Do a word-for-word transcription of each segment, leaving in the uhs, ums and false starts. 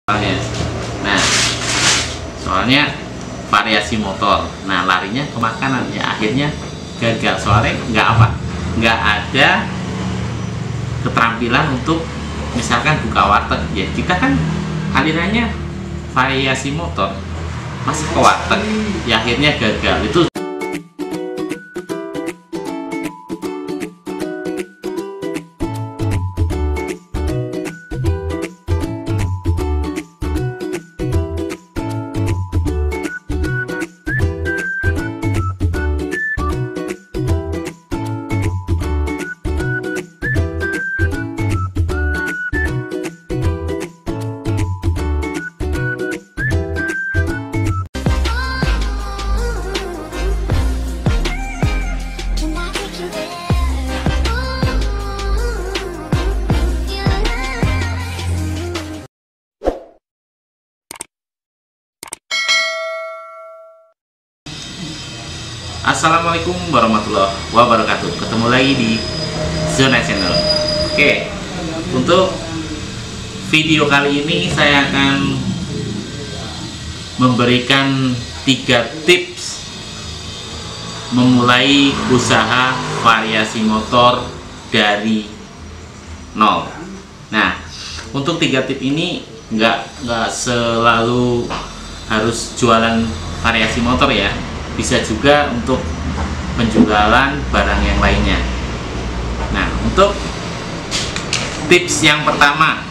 Nah, soalnya variasi motor, nah larinya ke makanan, ya akhirnya gagal. Soalnya nggak apa, nggak ada keterampilan untuk misalkan buka warteg. Ya kita kan alirannya variasi motor, masa ke warteg, ya akhirnya gagal. Itu Assalamualaikum warahmatullahi wabarakatuh. Ketemu lagi di Zona Channel. Oke, untuk video kali ini saya akan memberikan tiga tips memulai usaha variasi motor dari nol. Nah, untuk tiga tips ini nggak nggak selalu harus jualan variasi motor ya. Bisa juga untuk penjualan barang yang lainnya. Nah, untuk tips yang pertama,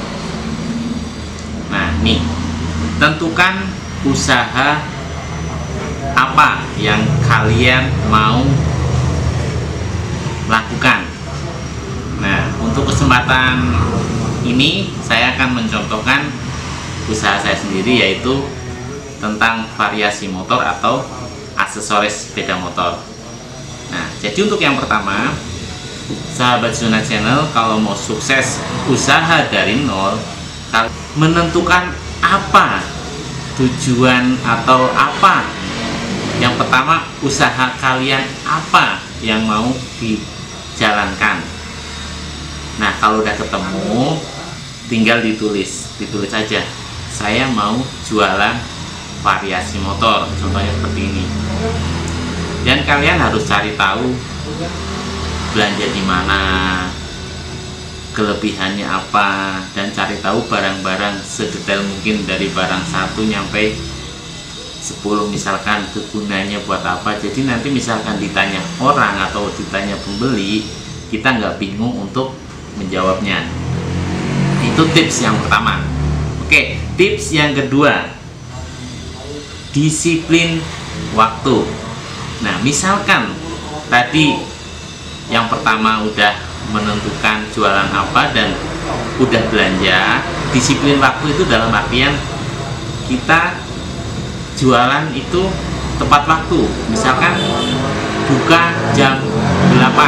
nah nih, tentukan usaha apa yang kalian mau lakukan. Nah, untuk kesempatan ini saya akan mencontohkan usaha saya sendiri, yaitu tentang variasi motor atau aksesoris sepeda motor. Nah, jadi untuk yang pertama, sahabat Zona Channel, kalau mau sukses usaha dari nol, menentukan apa tujuan atau apa yang pertama, usaha kalian apa yang mau dijalankan. Nah, kalau udah ketemu, tinggal ditulis ditulis aja, saya mau jualan variasi motor, contohnya seperti ini. Dan kalian harus cari tahu belanja di mana, kelebihannya apa, dan cari tahu barang-barang sedetail mungkin dari barang satu nyampe sepuluh, misalkan kegunaannya buat apa. Jadi nanti misalkan ditanya orang atau ditanya pembeli, kita nggak bingung untuk menjawabnya. Itu tips yang pertama. Oke, tips yang kedua, disiplin waktu. Nah, misalkan tadi yang pertama udah menentukan jualan apa dan udah belanja, disiplin waktu itu dalam artian kita jualan itu tepat waktu. Misalkan buka jam delapan,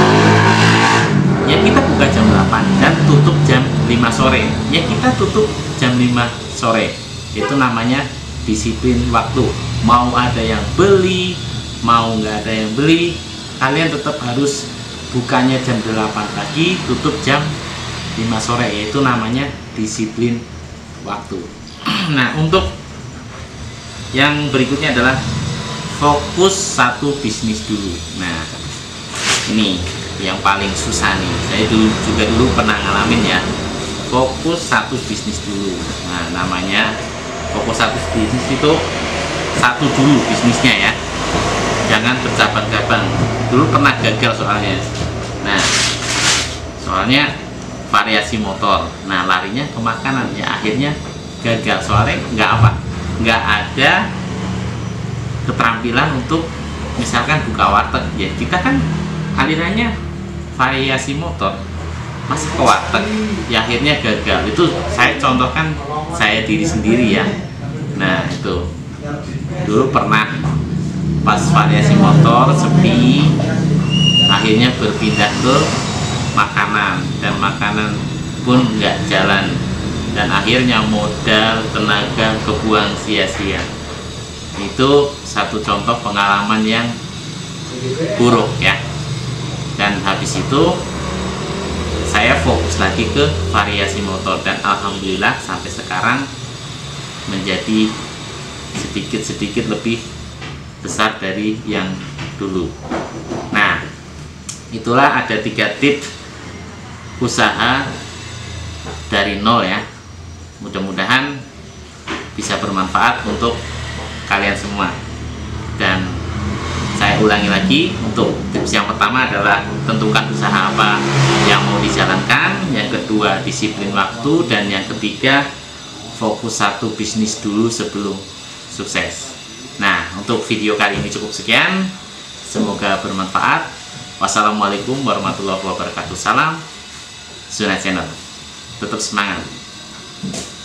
ya kita buka jam delapan dan tutup jam lima sore, ya kita tutup jam lima sore. Itu namanya disiplin waktu. Mau ada yang beli, mau nggak ada yang beli, kalian tetap harus bukanya jam delapan pagi, tutup jam lima sore. Yaitu namanya disiplin waktu. Nah, untuk yang berikutnya adalah fokus satu bisnis dulu. Nah, ini yang paling susah nih. Saya dulu juga dulu pernah ngalamin ya. Fokus satu bisnis dulu. Nah, namanya fokus satu bisnis itu satu dulu bisnisnya ya, jangan bercabang-cabang. Dulu pernah gagal soalnya. Nah, soalnya variasi motor, nah larinya ke makanan, ya akhirnya gagal. Soalnya nggak apa, nggak ada keterampilan untuk misalkan buka warteg. Ya kita kan alirannya variasi motor, masa ke warteg, ya akhirnya gagal. Itu saya contohkan saya diri sendiri ya. Nah, itu dulu pernah pas variasi motor sepi, akhirnya berpindah ke makanan, dan makanan pun nggak jalan, dan akhirnya modal tenaga kebuang sia-sia. Itu satu contoh pengalaman yang buruk ya. Dan habis itu saya fokus lagi ke variasi motor, dan alhamdulillah sampai sekarang menjadi sedikit-sedikit lebih besar dari yang dulu. Nah, itulah ada tiga tips usaha dari nol ya. Mudah-mudahan bisa bermanfaat untuk kalian semua. Dan saya ulangi lagi, untuk tips yang pertama adalah tentukan usaha apa yang mau dijalankan, yang kedua disiplin waktu, dan yang ketiga fokus satu bisnis dulu sebelum sukses. Nah, untuk video kali ini cukup sekian, semoga bermanfaat. Wassalamualaikum warahmatullahi wabarakatuh. Salam Zona Channel, tetap semangat.